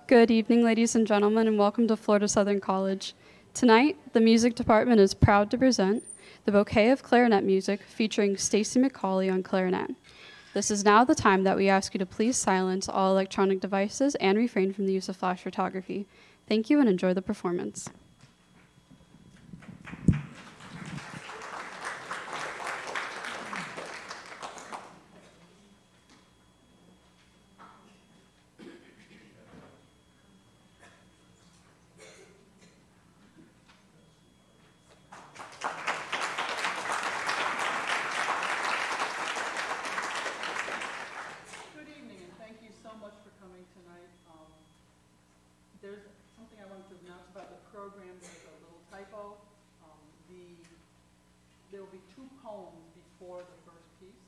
Good evening, ladies and gentlemen, and welcome to Florida Southern College. Tonight, the music department is proud to present the Bouquet of Clarinet Music featuring Stacey McColley on clarinet. This is now the time that we ask you to please silence all electronic devices and refrain from the use of flash photography. Thank you and enjoy the performance. There's something I wanted to announce about the program. There's a little typo. There will be 2 poems before the first piece.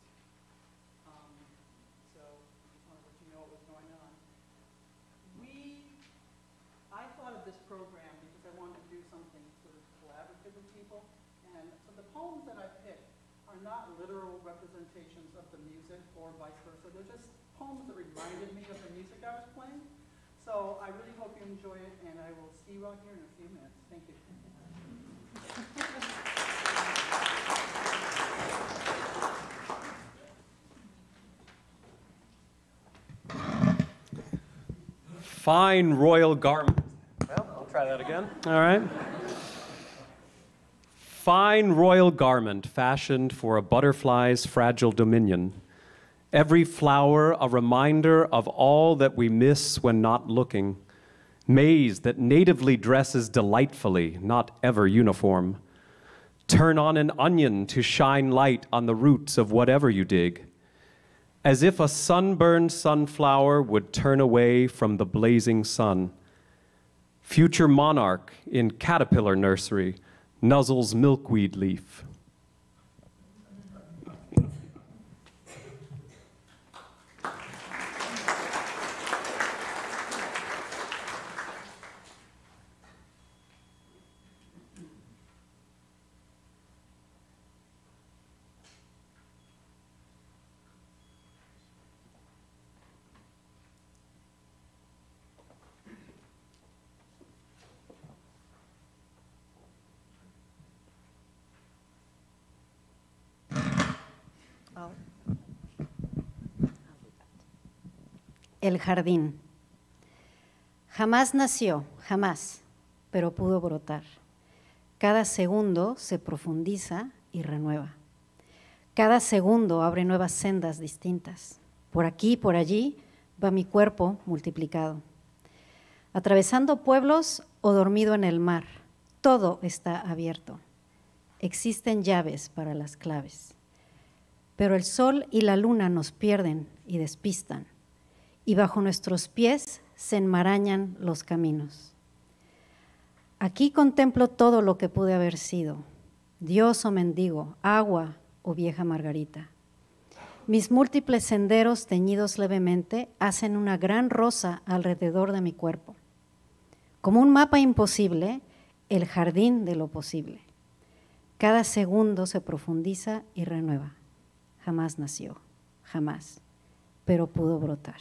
So I just wanted to let you know what was going on. I thought of this program because I wanted to do something sort of collaborative with people. And so the poems that I picked are not literal representations of the music or vice versa. They're just poems that reminded me of the music I was playing. So I really hope you enjoy it, and I will see you out here in a few minutes. Thank you. Fine royal garment. Well, I'll try that again. All right. Fine royal garment fashioned for a butterfly's fragile dominion. Every flower a reminder of all that we miss when not looking. Maize that natively dresses delightfully, not ever uniform. Turn on an onion to shine light on the roots of whatever you dig. As if a sunburned sunflower would turn away from the blazing sun. Future monarch in caterpillar nursery nuzzles milkweed leaf. El jardín. Jamás nació, jamás, pero pudo brotar. Cada segundo se profundiza y renueva. Cada segundo abre nuevas sendas distintas. Por aquí, por allí, va mi cuerpo multiplicado. Atravesando pueblos o dormido en el mar, todo está abierto. Existen llaves para las claves. Pero el sol y la luna nos pierden y despistan. Y bajo nuestros pies se enmarañan los caminos. Aquí contemplo todo lo que pude haber sido, Dios o mendigo, agua o vieja margarita. Mis múltiples senderos teñidos levemente hacen una gran rosa alrededor de mi cuerpo. Como un mapa imposible, el jardín de lo posible. Cada segundo se profundiza y renueva. Jamás nació, jamás, pero pudo brotar.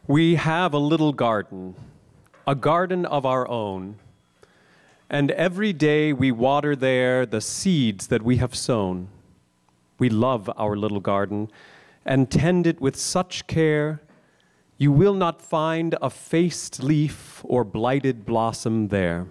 We have a little garden, a garden of our own, and every day we water there the seeds that we have sown. We love our little garden and tend it with such care, you will not find a faced leaf or blighted blossom there.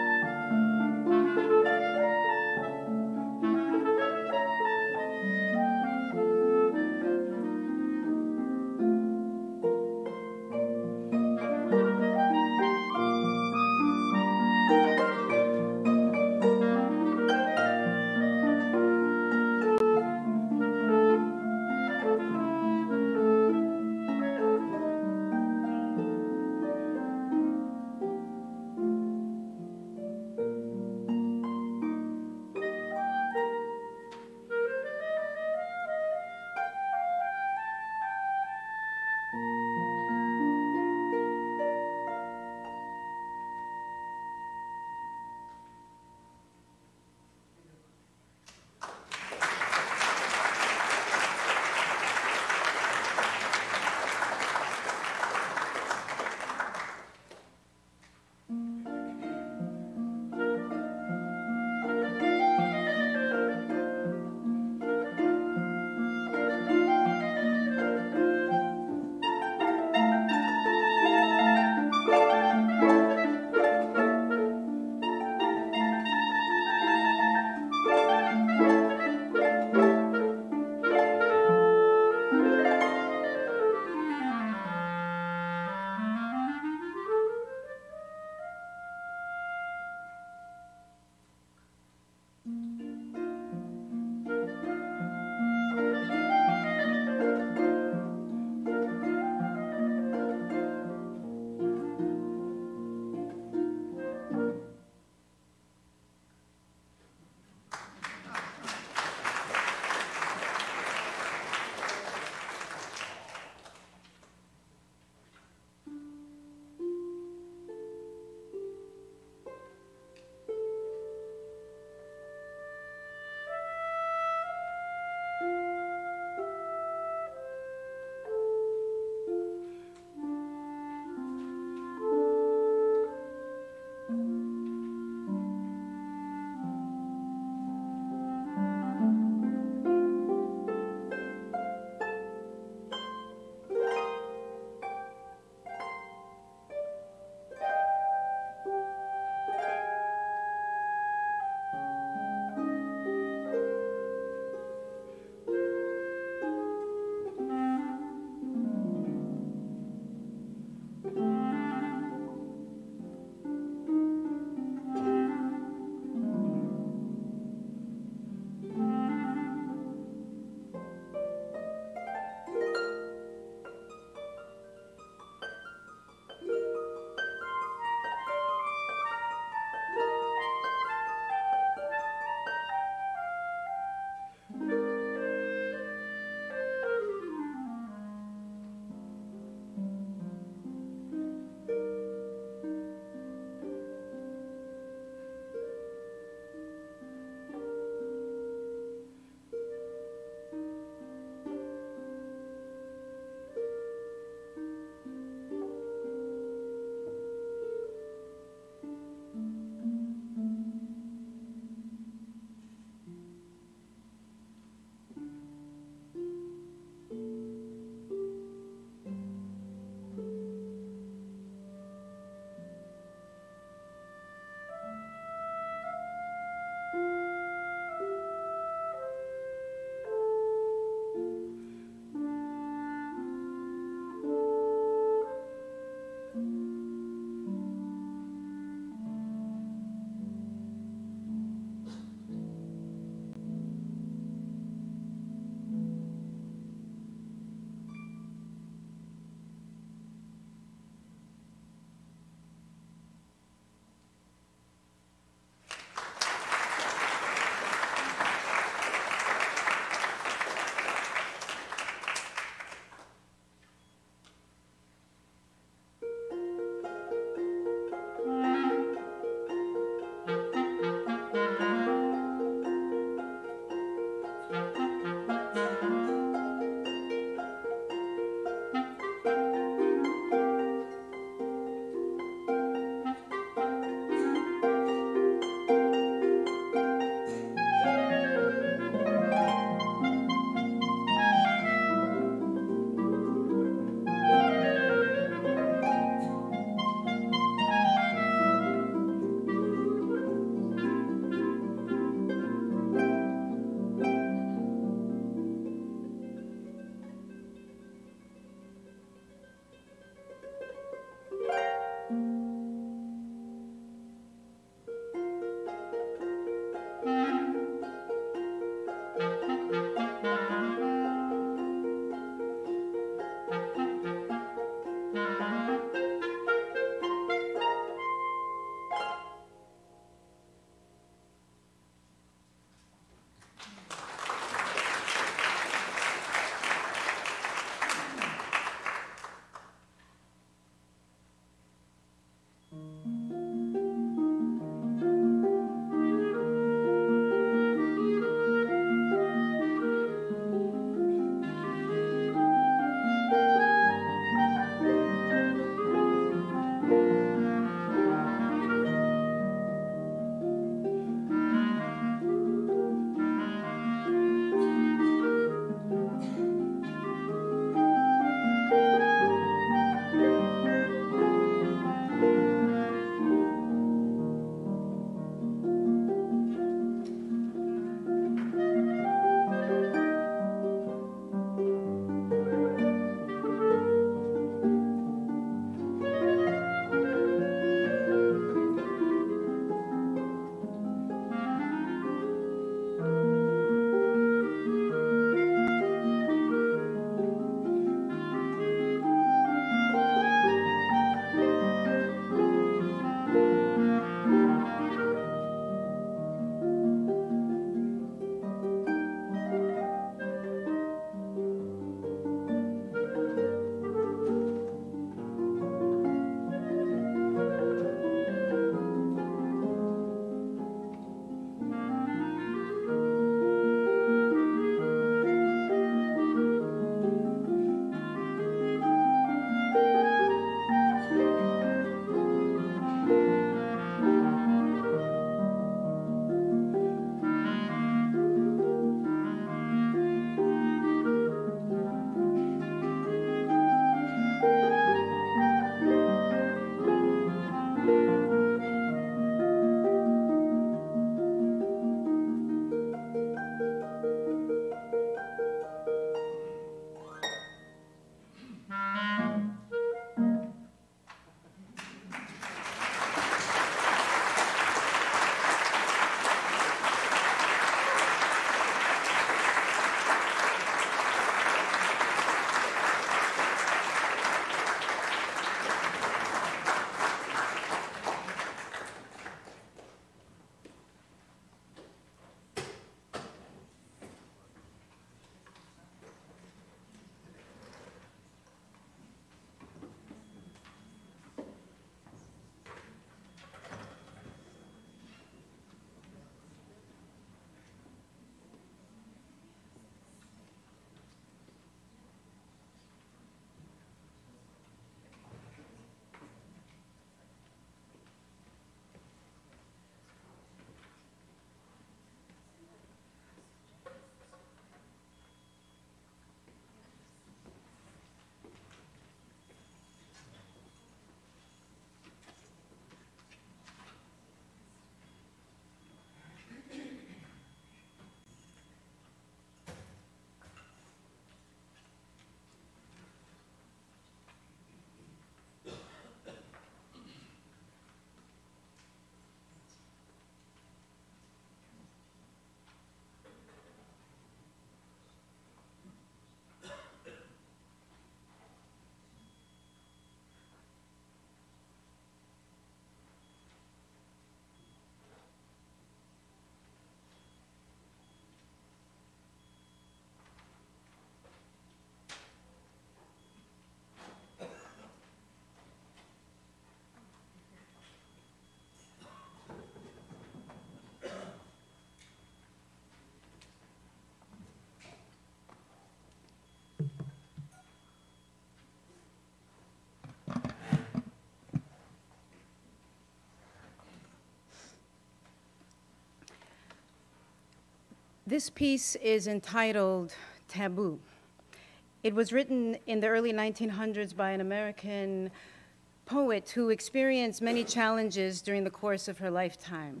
This piece is entitled Taboo. It was written in the early 1900s by an American poet who experienced many challenges during the course of her lifetime.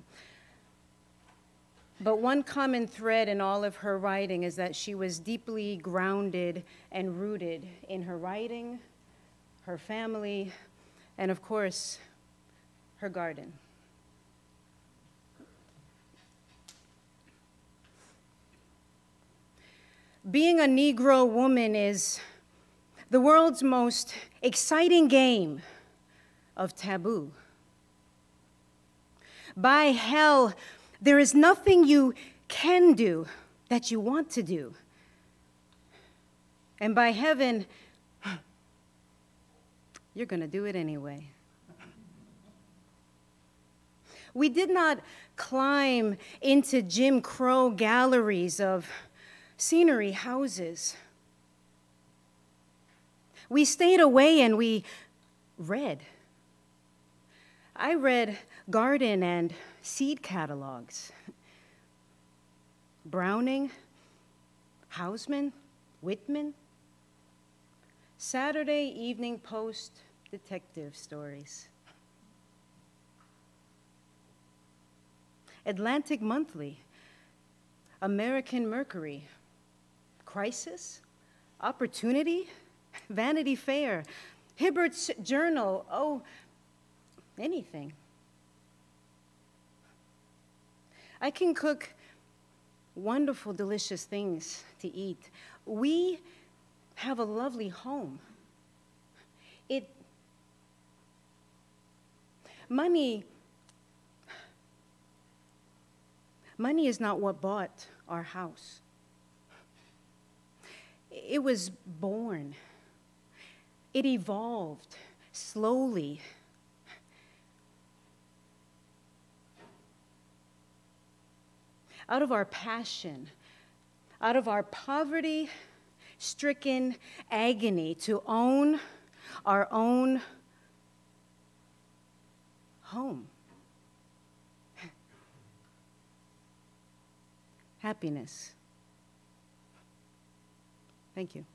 But one common thread in all of her writing is that she was deeply grounded and rooted in her writing, her family, and of course, her garden. Being a Negro woman is the world's most exciting game of taboo. By hell, there is nothing you can do that you want to do. And by heaven, you're going to do it anyway. We did not climb into Jim Crow galleries of scenery houses. We stayed away and we read. I read garden and seed catalogs. Browning, Hausman, Whitman, Saturday Evening Post detective stories. Atlantic Monthly, American Mercury, Crisis, Opportunity, Vanity Fair, Hibbert's Journal, oh, anything. I can cook wonderful, delicious things to eat. We have a lovely home. Money is not what bought our house. It was born. It evolved slowly. Out of our passion, out of our poverty-stricken agony to own our own home. Happiness. Thank you.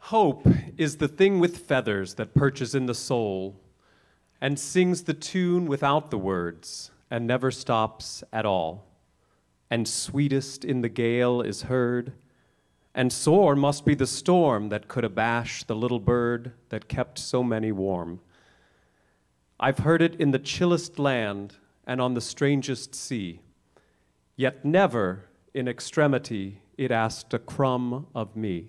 Hope is the thing with feathers that perches in the soul and sings the tune without the words and never stops at all. And sweetest in the gale is heard, and sore must be the storm that could abash the little bird that kept so many warm. I've heard it in the chillest land and on the strangest sea, yet never in extremity it asked a crumb of me.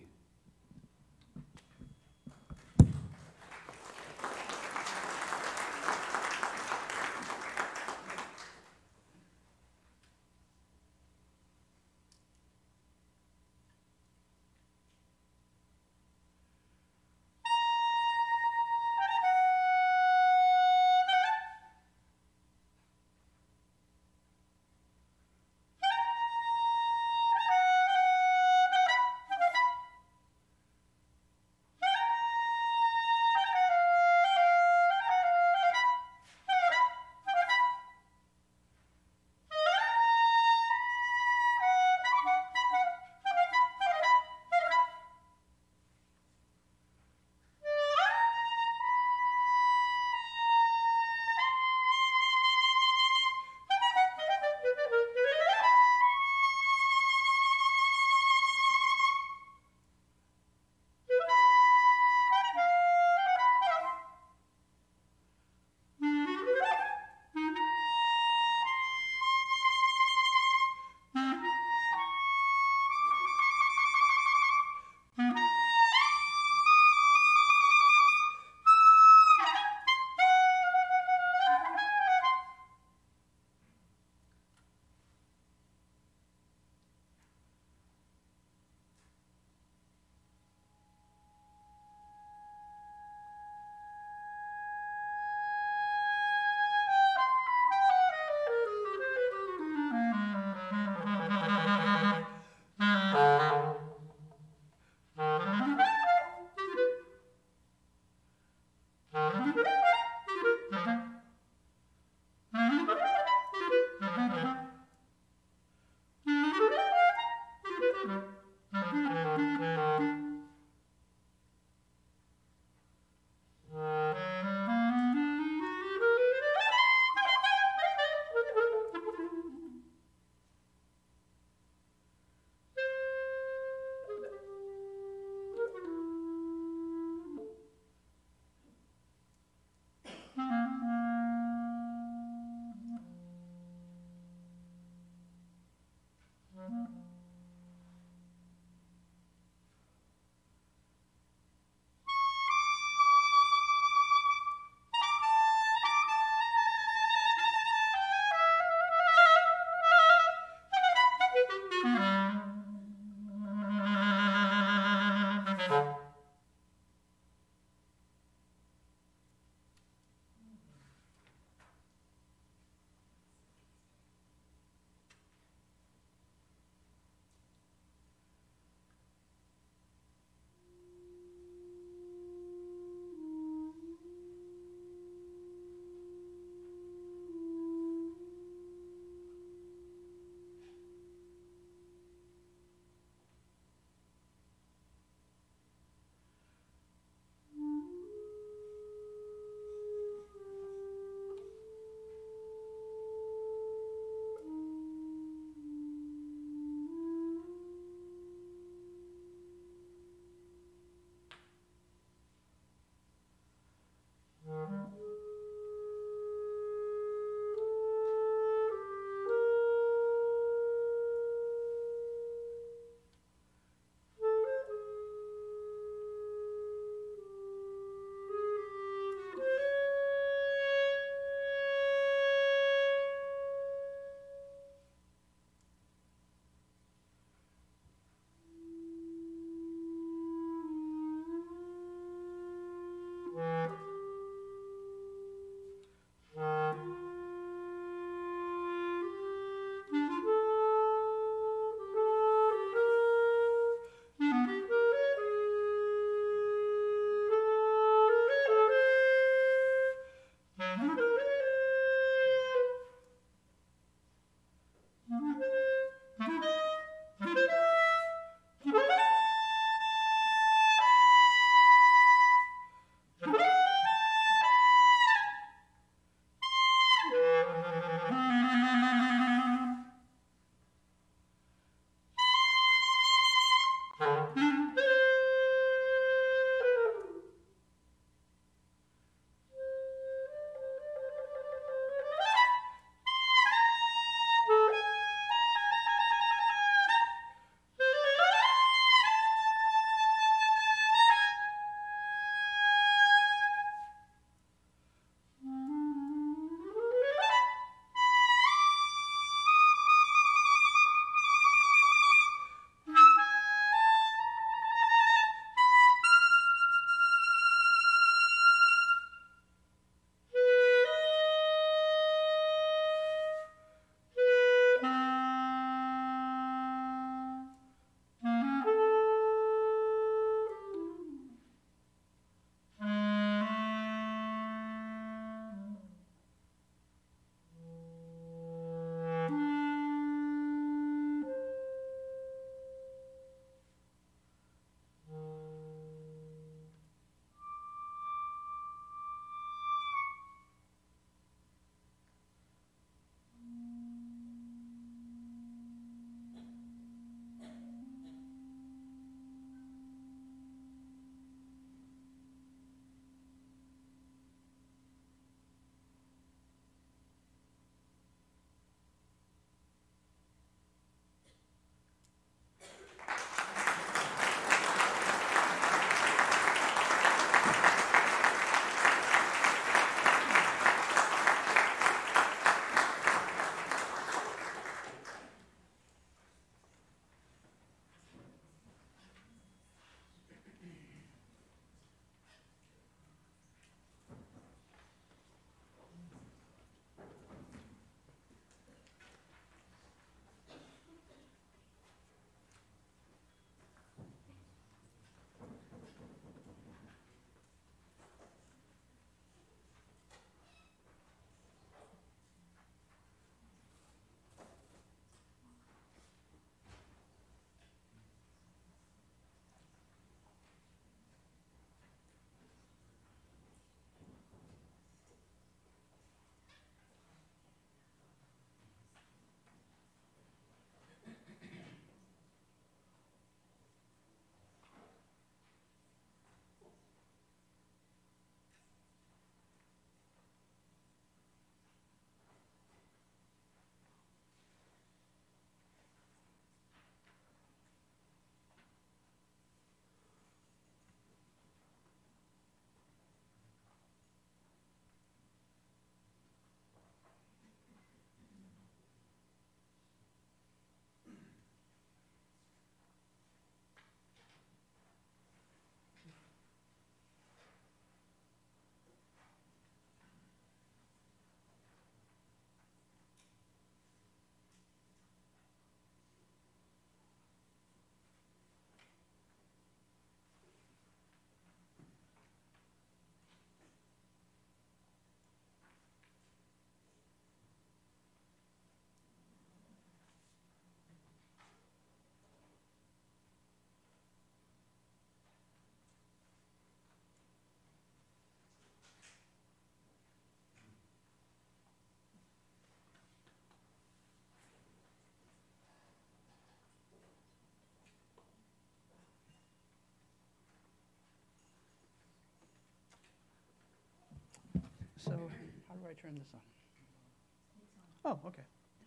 So how do I turn this on? Oh, okay.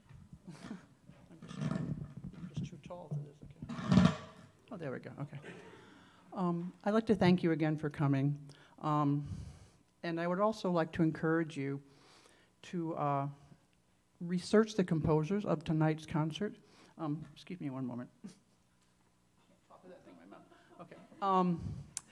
I'm just too tall for this. Okay. Oh, there we go. Okay. I'd like to thank you again for coming. And I would also like to encourage you to research the composers of tonight's concert. Excuse me one moment. Top of that thing in my mouth. Okay.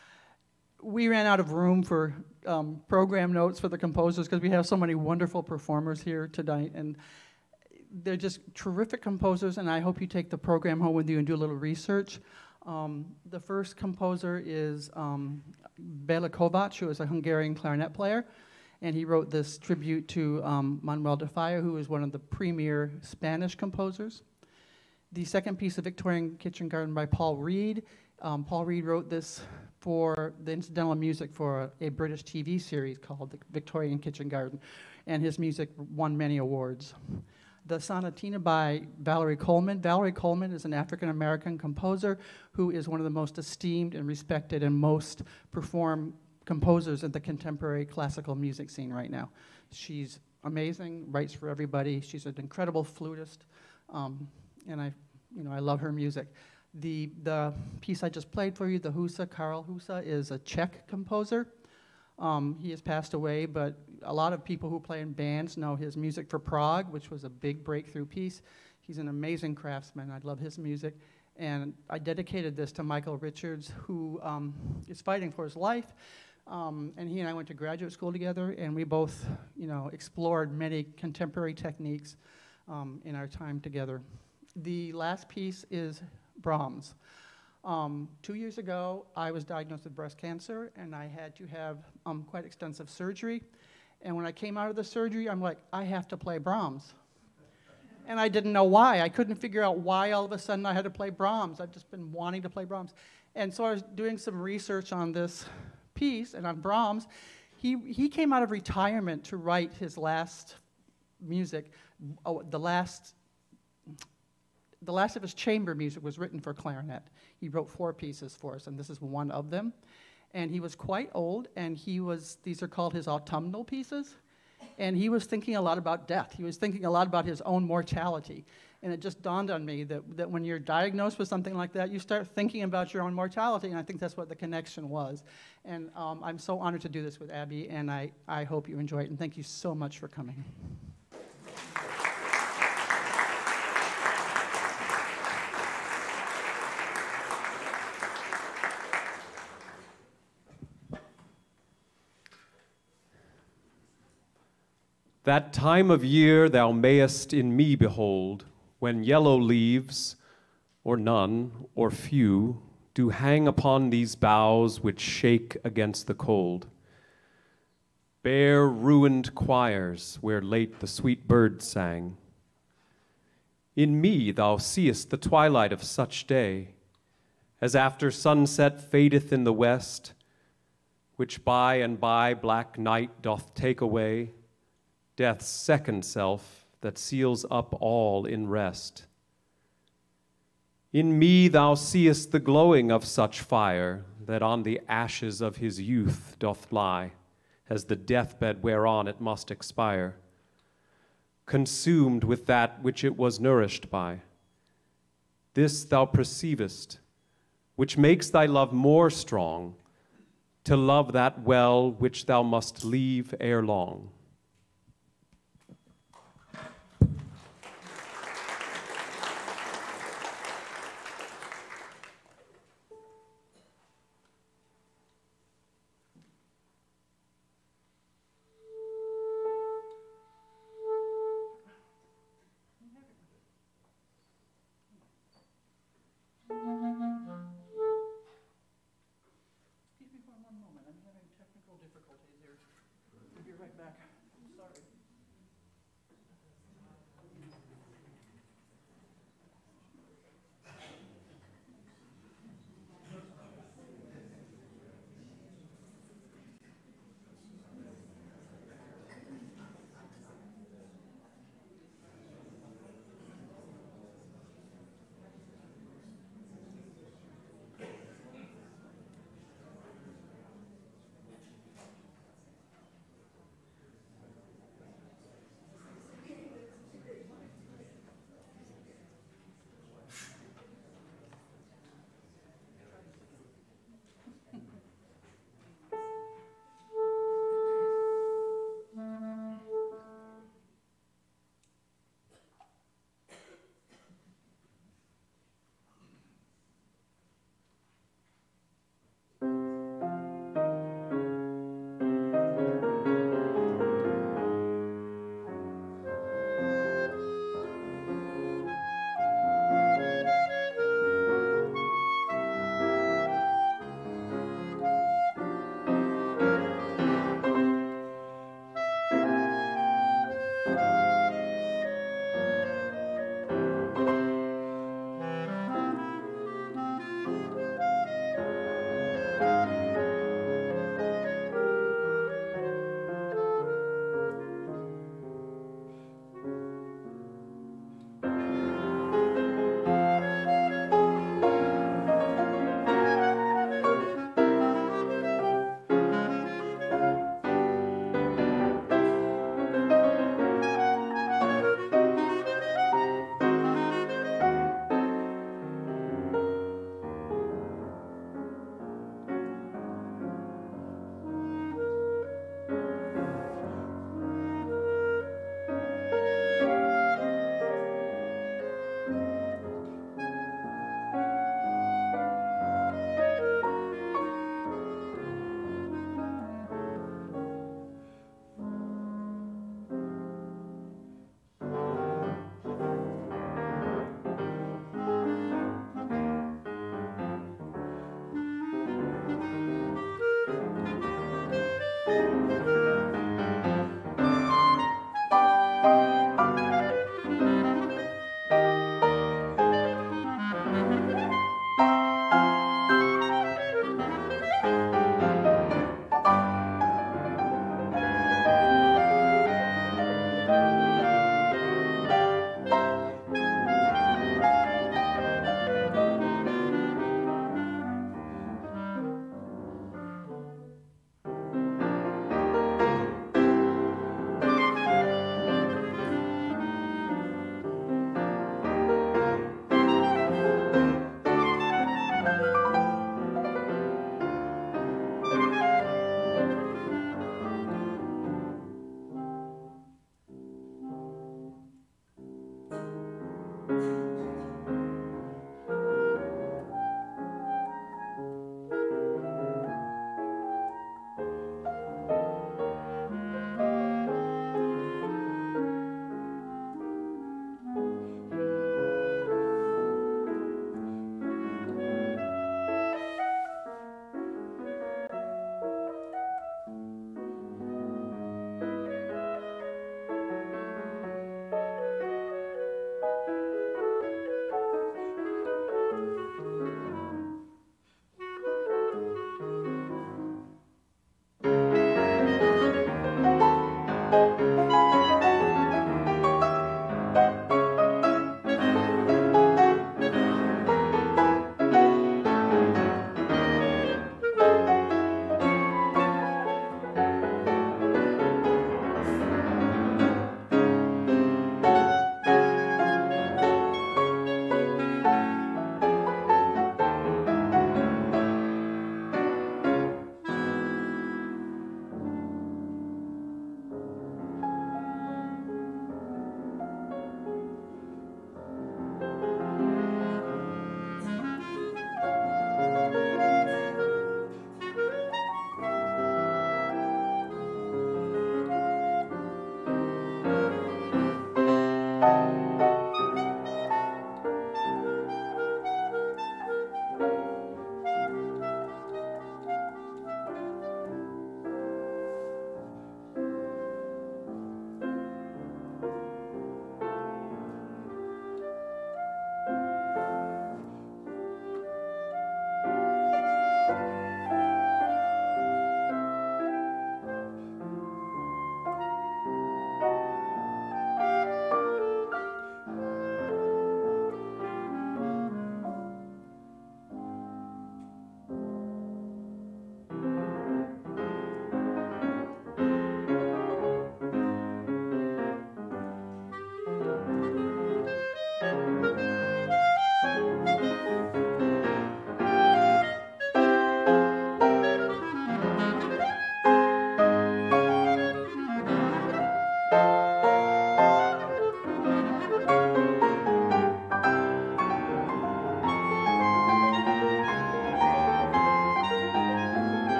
We ran out of room for program notes for the composers because we have so many wonderful performers here tonight, and they're just terrific composers, and I hope you take the program home with you and do a little research. The first composer is Béla Kovács, who is a Hungarian clarinet player, and he wrote this tribute to Manuel de Falla, who is one of the premier Spanish composers. The second piece, of Victorian Kitchen Garden by Paul Reade. Paul Reade wrote this for the incidental music for a British TV series called The Victorian Kitchen Garden, and his music won many awards. The Sonatina by Valerie Coleman. Valerie Coleman is an African-American composer who is one of the most esteemed and respected and most performed composers in the contemporary classical music scene right now. She's amazing, writes for everybody. She's an incredible flutist, and I love her music. The piece I just played for you, the Husa, Karl Husa, is a Czech composer. He has passed away, but a lot of people who play in bands know his music for Prague, which was a big breakthrough piece. He's an amazing craftsman. I love his music. And I dedicated this to Michael Richards, who is fighting for his life. And he and I went to graduate school together, and we both, explored many contemporary techniques in our time together. The last piece is Brahms. 2 years ago, I was diagnosed with breast cancer, and I had to have quite extensive surgery. And when I came out of the surgery, I'm like, I have to play Brahms. And I didn't know why. I couldn't figure out why all of a sudden I had to play Brahms. I've just been wanting to play Brahms. And so I was doing some research on this piece and on Brahms. He came out of retirement to write his last music. The last of his chamber music was written for clarinet. He wrote 4 pieces for us, and this is one of them. And he was quite old, and these are called his autumnal pieces, and he was thinking a lot about death. He was thinking a lot about his own mortality. And it just dawned on me that when you're diagnosed with something like that, you start thinking about your own mortality, and I think that's what the connection was. And I'm so honored to do this with Abbie, and I hope you enjoy it, and thank you so much for coming. That time of year thou mayest in me behold, when yellow leaves, or none, or few, do hang upon these boughs which shake against the cold. Bare ruined choirs where late the sweet birds sang. In me thou seest the twilight of such day, as after sunset fadeth in the west, which by and by black night doth take away, death's second self that seals up all in rest. In me thou seest the glowing of such fire that on the ashes of his youth doth lie, as the deathbed whereon it must expire, consumed with that which it was nourished by. This thou perceivest, which makes thy love more strong, to love that well which thou must leave ere long. Excuse me for one moment. I'm having technical difficulties here. I'll be right back.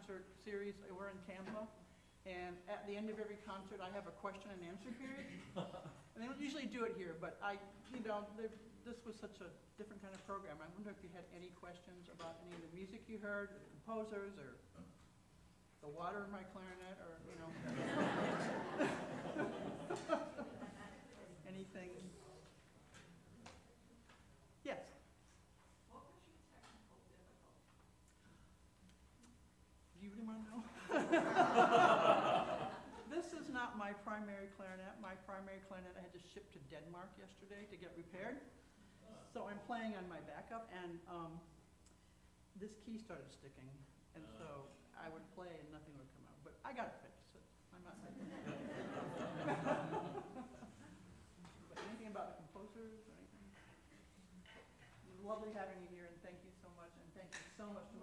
concert series. We're in Tampa, and at the end of every concert, I have a question and answer period. And they don't usually do it here, but this was such a different kind of program. I wonder if you had any questions about any of the music you heard, or the composers, or the water in my clarinet, or anything. Yes. What was your technical difficulty? Do you really want to know? This is not my primary clarinet. My primary clarinet I had to ship to Denmark yesterday to get repaired. So I'm playing on my backup, and this key started sticking, and so I would play and nothing would come out. But I got it fixed. So I'm not. But anything about the composers or anything? It was lovely having you here, and thank you so much, and thank you so much.